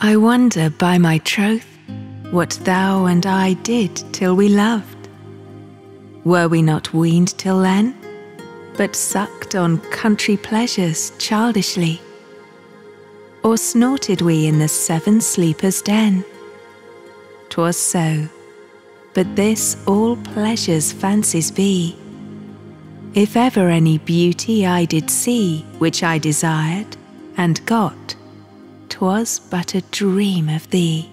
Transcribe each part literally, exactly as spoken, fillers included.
I wonder by my troth what thou and I did till we loved. Were we not weaned till then, but sucked on country pleasures childishly? Or snorted we in the seven sleepers' den? 'Twas so, but this all pleasure's fancies be. If ever any beauty I did see which I desired and got, 'twas but a dream of thee.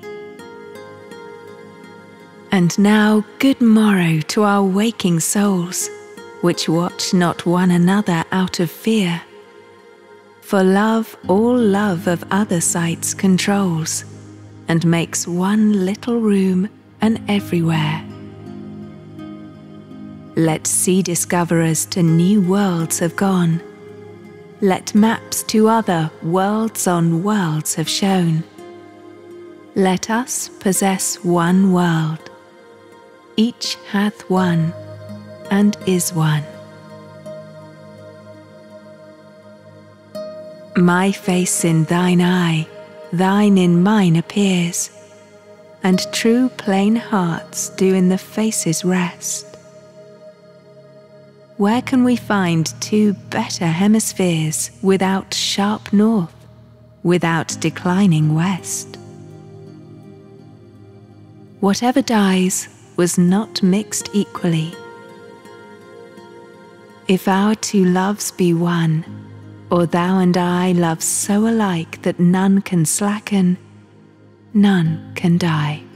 And now good morrow to our waking souls, which watch not one another out of fear. For love all love of other sights controls, and makes one little room an everywhere. Let sea discoverers to new worlds have gone. Let maps to other worlds on worlds have shown. Let us possess one world. Each hath one, and is one. My face in thine eye, thine in mine appears, and true plain hearts do in the faces rest. Where can we find two better hemispheres without sharp north, without declining west? Whatever dies was not mixed equally. If our two loves be one, or thou and I love so alike that none can slacken, none can die.